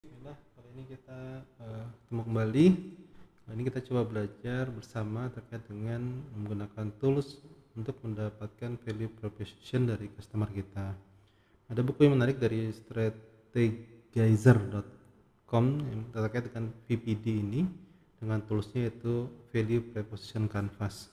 Bismillah, kali ini kita ketemu kembali. Kali ini kita coba belajar bersama terkait dengan menggunakan tools untuk mendapatkan value proposition dari customer kita. Ada buku yang menarik dari strategizer.com yang terkait dengan VPD ini dengan toolsnya yaitu Value Proposition Canvas.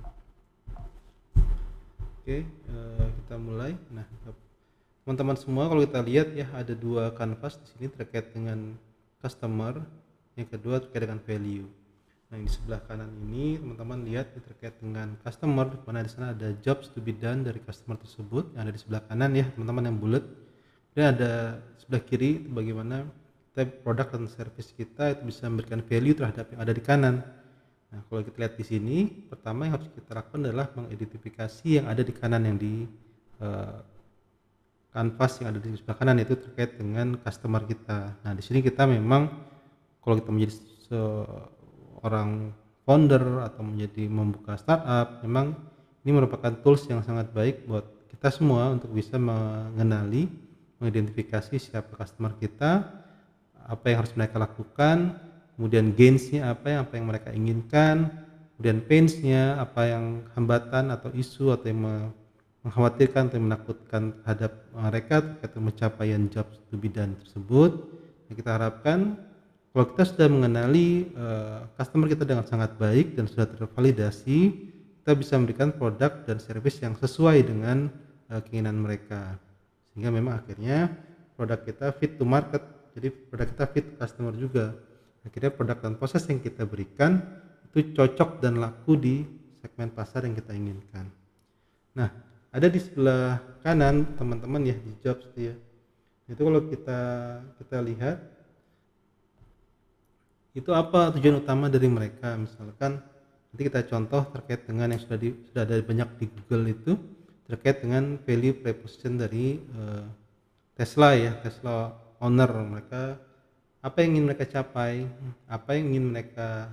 Oke, kita mulai. Nah, teman-teman semua, kalau kita lihat ya, ada dua kanvas di sini terkait dengan customer, yang kedua terkait dengan value. Nah, yang di sebelah kanan ini teman-teman lihat ya, terkait dengan customer, di mana di sana ada jobs to be done dari customer tersebut yang ada di sebelah kanan ya teman-teman, yang bulat. Dan ada sebelah kiri itu bagaimana produk dan service kita itu bisa memberikan value terhadap yang ada di kanan. Nah, kalau kita lihat di sini, pertama yang harus kita lakukan adalah mengidentifikasi yang ada di kanan, yang di kanvas yang ada di sebelah kanan, yaitu terkait dengan customer kita. Nah, di sini kita memang kalau kita menjadi seorang founder atau menjadi membuka startup, memang ini merupakan tools yang sangat baik buat kita semua untuk bisa mengenali, mengidentifikasi siapa customer kita, apa yang harus mereka lakukan, kemudian gains-nya apa yang mereka inginkan, kemudian pains-nya apa, yang hambatan atau isu atau yang mengkhawatirkan atau menakutkan terhadap mereka terkait pencapaian job to be done tersebut. Nah, kita harapkan kalau kita sudah mengenali customer kita dengan sangat baik dan sudah tervalidasi, kita bisa memberikan produk dan service yang sesuai dengan keinginan mereka, sehingga memang akhirnya produk kita fit to market. Jadi produk kita fit customer juga. Akhirnya produk dan proses yang kita berikan itu cocok dan laku di segmen pasar yang kita inginkan. Nah, ada di sebelah kanan teman-teman ya, di jobs ya. Itu kalau kita lihat itu apa tujuan utama dari mereka. Misalkan nanti kita contoh terkait dengan yang sudah ada banyak di Google, itu terkait dengan value proposition dari Tesla ya, Tesla owner. Mereka apa yang ingin mereka capai, apa yang ingin mereka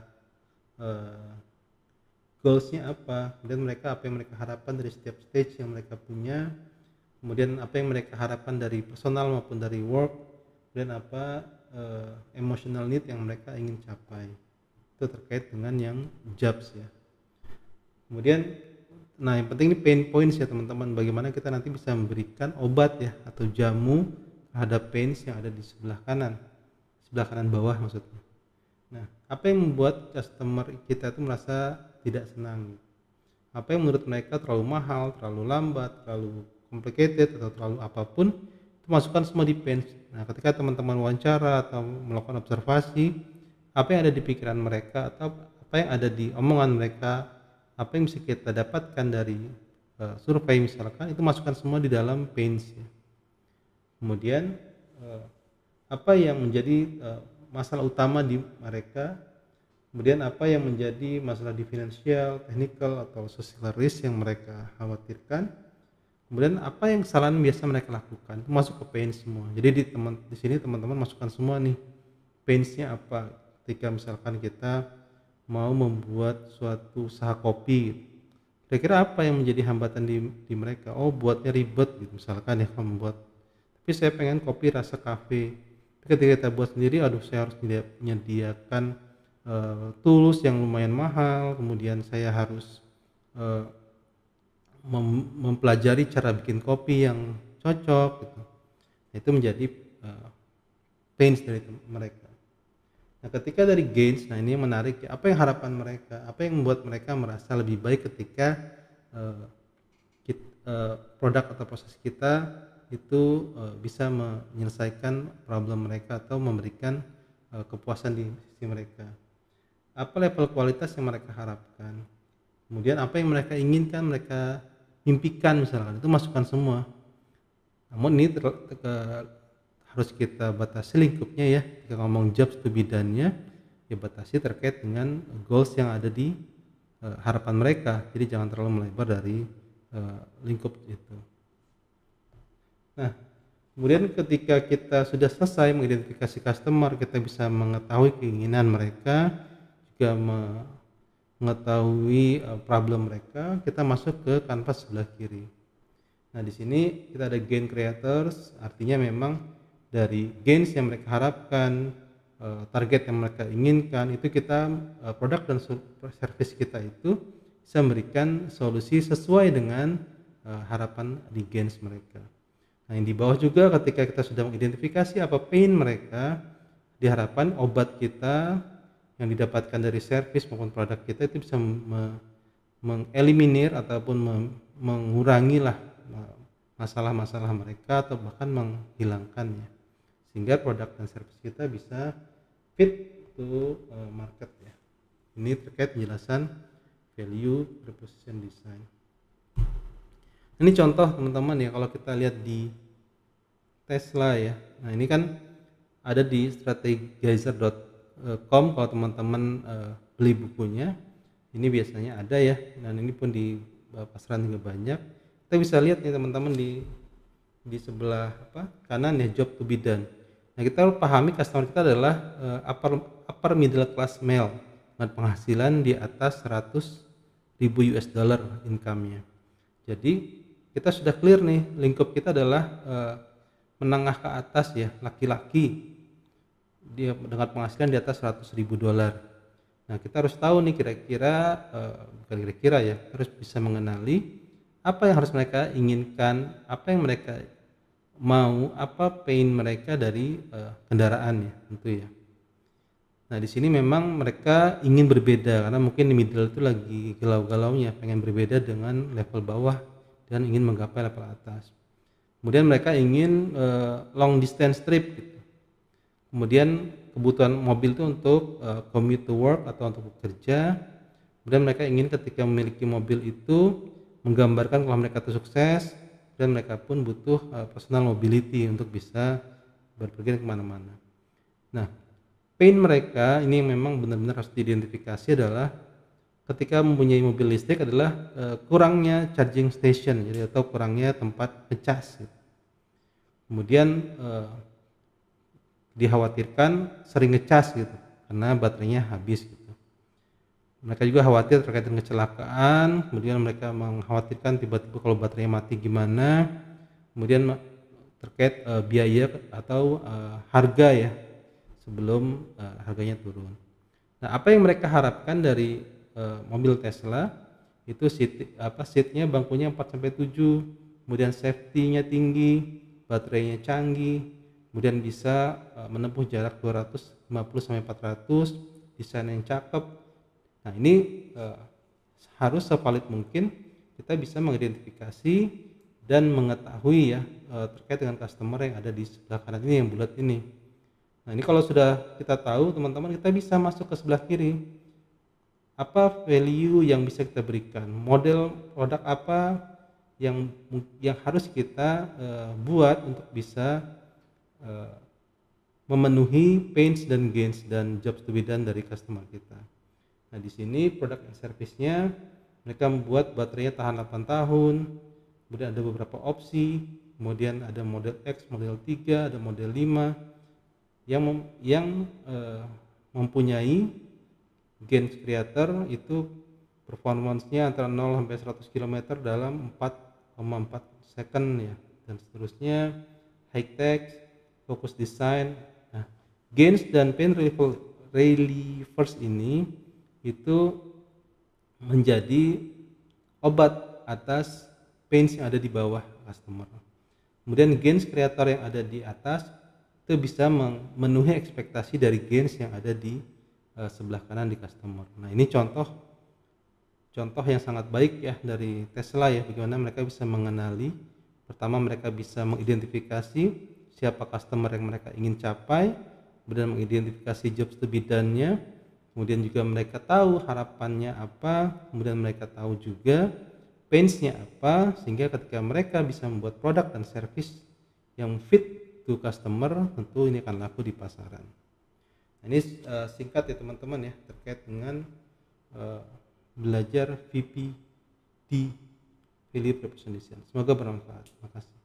goalsnya apa, kemudian mereka apa yang mereka harapkan dari setiap stage yang mereka punya, kemudian apa yang mereka harapkan dari personal maupun dari work, dan apa emotional need yang mereka ingin capai. Itu terkait dengan yang jobs ya. Kemudian nah, yang penting ini pain points ya teman-teman, bagaimana kita nanti bisa memberikan obat ya atau jamu terhadap pains yang ada di sebelah kanan bawah maksudnya. Nah, apa yang membuat customer kita itu merasa tidak senang? Apa yang menurut mereka terlalu mahal, terlalu lambat, terlalu complicated, atau terlalu apapun, itu masukkan semua di pains. Nah, ketika teman-teman wawancara atau melakukan observasi, apa yang ada di pikiran mereka atau apa yang ada di omongan mereka, apa yang bisa kita dapatkan dari survei misalkan, itu masukkan semua di dalam pains ya. Kemudian apa yang menjadi masalah utama di mereka, kemudian apa yang menjadi masalah di finansial, technical atau social risk yang mereka khawatirkan, kemudian apa yang kesalahan biasa mereka lakukan, itu masuk ke pain semua. Jadi di sini teman-teman masukkan semua nih, painsnya apa. Ketika misalkan kita mau membuat suatu usaha kopi, kira-kira apa yang menjadi hambatan di mereka? Oh, buatnya ribet gitu misalkan ya, membuat, tapi saya pengen kopi rasa kafe. Ketika kita buat sendiri, aduh saya harus menyediakan tools yang lumayan mahal, kemudian saya harus mempelajari cara bikin kopi yang cocok gitu. Itu menjadi pains dari mereka. Nah, ketika dari gains, nah ini yang menarik ya, apa yang harapan mereka, apa yang membuat mereka merasa lebih baik ketika produk atau proses kita itu bisa menyelesaikan problem mereka atau memberikan kepuasan di sisi mereka. Apa level kualitas yang mereka harapkan, kemudian apa yang mereka inginkan, mereka impikan misalkan, itu masukkan semua. Namun ini harus kita batasi lingkupnya ya. Jika ngomong jobs to be done-nya, ya batasi terkait dengan goals yang ada di harapan mereka. Jadi jangan terlalu melebar dari lingkup itu. Nah, kemudian ketika kita sudah selesai mengidentifikasi customer, kita bisa mengetahui keinginan mereka, juga mengetahui problem mereka, kita masuk ke kanvas sebelah kiri. Nah, di sini kita ada gain creators, artinya memang dari gains yang mereka harapkan, target yang mereka inginkan, itu kita produk dan service kita itu bisa memberikan solusi sesuai dengan harapan di gains mereka. Nah, yang di bawah juga ketika kita sudah mengidentifikasi apa pain mereka, diharapkan obat kita yang didapatkan dari service maupun produk kita itu bisa mengeliminir ataupun mengurangi lah masalah-masalah mereka atau bahkan menghilangkannya, sehingga produk dan service kita bisa fit to market ya. Ini terkait penjelasan value proposition design. Ini contoh teman-teman ya, kalau kita lihat di Tesla ya. Nah, ini kan ada di strategizer.com kalau teman-teman beli bukunya. Ini biasanya ada ya, dan ini pun di pasaran juga banyak. Kita bisa lihat nih teman-teman di sebelah kanan ya, job to be done. Nah, kita harus pahami customer kita adalah upper middle class male dengan penghasilan di atas 100.000 US dollar income-nya. Jadi kita sudah clear nih, lingkup kita adalah menengah ke atas ya, laki-laki dia dengan penghasilan di atas 100.000 dolar. Nah, kita harus tahu nih bukan kira-kira ya, harus bisa mengenali apa yang harus mereka inginkan, apa yang mereka mau, apa pain mereka dari kendaraannya tentu ya. Nah, di sini memang mereka ingin berbeda karena mungkin di middle itu lagi galau-galaunya, pengen berbeda dengan level bawah dan ingin menggapai level atas. Kemudian mereka ingin long distance trip gitu. Kemudian kebutuhan mobil itu untuk commute to work atau untuk bekerja. Kemudian mereka ingin ketika memiliki mobil itu menggambarkan kalau mereka itu sukses, dan mereka pun butuh personal mobility untuk bisa berpergian kemana-mana. Nah, pain mereka ini memang benar-benar harus diidentifikasi adalah ketika mempunyai mobil listrik adalah kurangnya charging station, jadi atau kurangnya tempat ngecas gitu. Kemudian dikhawatirkan sering ngecas gitu karena baterainya habis gitu. Mereka juga khawatir terkait dengan kecelakaan, kemudian mereka mengkhawatirkan tiba-tiba kalau baterainya mati gimana, kemudian terkait biaya atau harga ya sebelum harganya turun. Nah, apa yang mereka harapkan dari mobil Tesla itu seatnya bangkunya 4-7, kemudian safety-nya tinggi, baterainya canggih, kemudian bisa menempuh jarak 250-400, desain yang cakep. Nah, ini harus sevalid mungkin kita bisa mengidentifikasi dan mengetahui ya terkait dengan customer yang ada di sebelah kanan ini yang bulat ini. Nah, ini kalau sudah kita tahu teman-teman, kita bisa masuk ke sebelah kiri. Apa value yang bisa kita berikan? Model produk apa yang harus kita buat untuk bisa memenuhi pains dan gains dan jobs to be done dari customer kita. Nah, di sini produk dan service-nya mereka membuat baterainya tahan 8 tahun, kemudian ada beberapa opsi, kemudian ada model X, model 3, ada model 5 yang mempunyai gains creator itu performance-nya antara 0 sampai 100 km dalam 4,4 second ya, dan seterusnya, high tech, focus design. Nah, gains dan pain relievers ini itu menjadi obat atas pains yang ada di bawah customer. Kemudian gains creator yang ada di atas itu bisa memenuhi ekspektasi dari gains yang ada di sebelah kanan di customer. Nah, ini contoh yang sangat baik ya dari Tesla ya, bagaimana mereka bisa mengenali, pertama mereka bisa mengidentifikasi siapa customer yang mereka ingin capai, kemudian mengidentifikasi jobs to be done-nya, kemudian juga mereka tahu harapannya apa, kemudian mereka tahu juga pains-nya apa, sehingga ketika mereka bisa membuat produk dan service yang fit to customer, tentu ini akan laku di pasaran. Nah, ini singkat ya teman-teman ya terkait dengan belajar VPD, value proposition design. Semoga bermanfaat. Terima kasih.